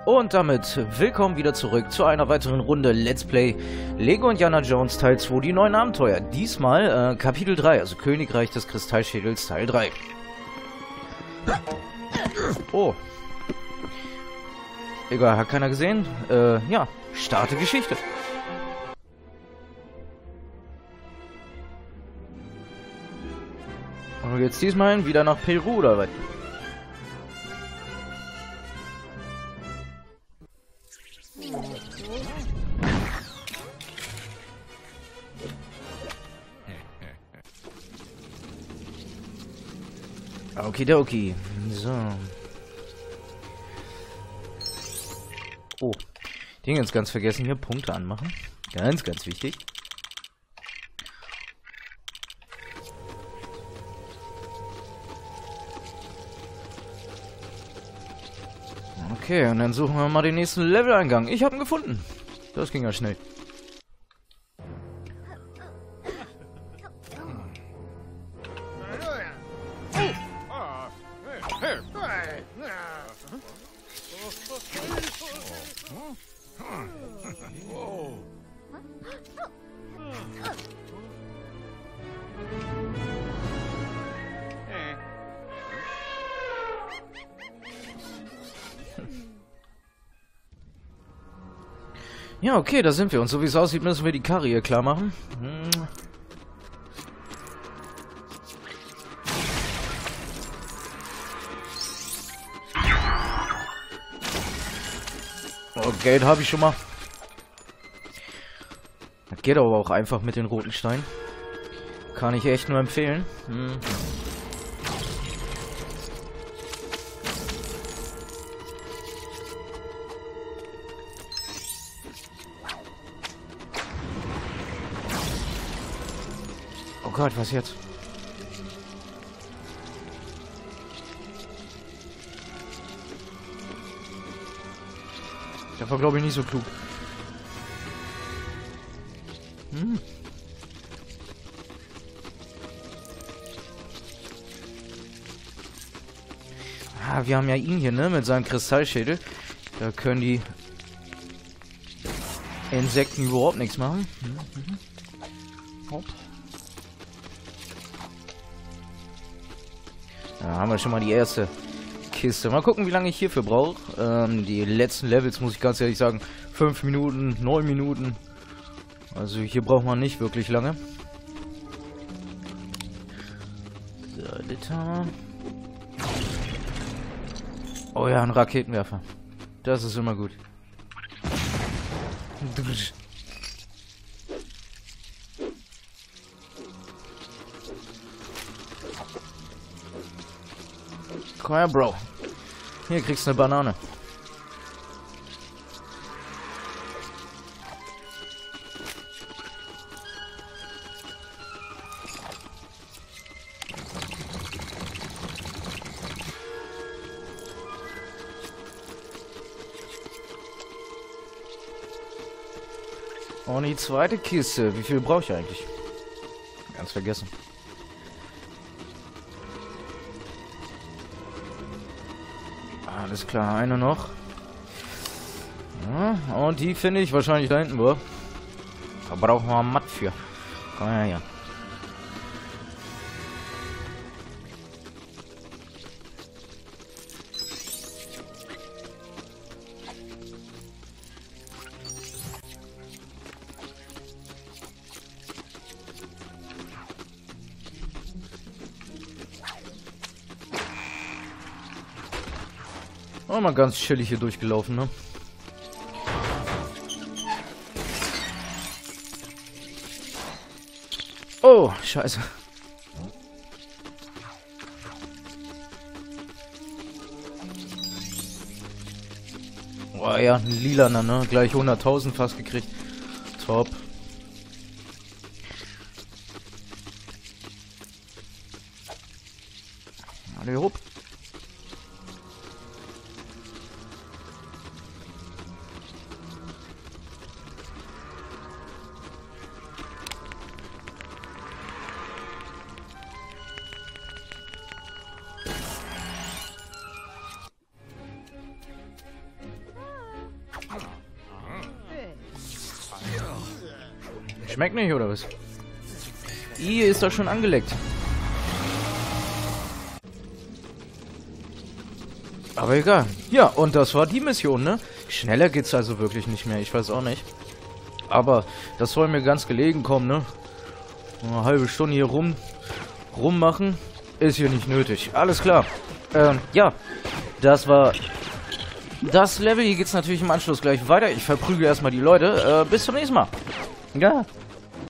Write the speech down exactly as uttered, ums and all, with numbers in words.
Und damit willkommen wieder zurück zu einer weiteren Runde Let's Play Lego Indiana Jones Teil zwei, die neuen Abenteuer. Diesmal äh, Kapitel drei, also Königreich des Kristallschädels Teil drei. Oh. Egal, hat keiner gesehen. Äh, ja, starte Geschichte. Und jetzt diesmal wieder nach Peru oder was? Okidoki. So. Oh. Den jetzt ganz vergessen hier. Punkte anmachen. Ganz, ganz wichtig. Okay, und dann suchen wir mal den nächsten Leveleingang. Ich habe ihn gefunden. Das ging ja schnell. Ja, okay, da sind wir. Und so wie es aussieht, müssen wir die Karre hier klar machen. Hm. Oh, Geld habe ich schon mal. Das geht aber auch einfach mit den roten Steinen. Kann ich echt nur empfehlen. Hm. Oh Gott, was jetzt? Das war, glaube ich, nicht so klug. Hm. Ah, wir haben ja ihn hier, ne? Mit seinem Kristallschädel. Da können die Insekten überhaupt nichts machen. Hm, mhm. Hopp. Da haben wir schon mal die erste Kiste. Mal gucken, wie lange ich hierfür brauche. Ähm, die letzten Levels, muss ich ganz ehrlich sagen, fünf Minuten, neun Minuten. Also hier braucht man nicht wirklich lange. So, das haben wir. Oh ja, ein Raketenwerfer. Das ist immer gut. Komm her, Bro. Hier kriegst du eine Banane. Und die zweite Kiste. Wie viel brauche ich eigentlich? Ganz vergessen. Alles klar, eine noch. Ja, und die finde ich wahrscheinlich da hinten, wo. Da brauchen wir Matt für. Komm her, hier. Oh, mal ganz chillig hier durchgelaufen, ne? Oh, scheiße. Oh ja, ein lilaner, ne? Gleich hunderttausend fast gekriegt. Top. Alle hopp. schmeckt nicht, oder was? I ist doch schon angeleckt. Aber egal. Ja, und das war die Mission, ne? Schneller geht's also wirklich nicht mehr. Ich weiß auch nicht. Aber das soll mir ganz gelegen kommen, ne? Eine halbe Stunde hier rum rummachen ist hier nicht nötig. Alles klar. Ähm, ja. Das war das Level. Hier geht's natürlich im Anschluss gleich weiter. Ich verprügel erstmal die Leute. Äh, bis zum nächsten Mal. Ja.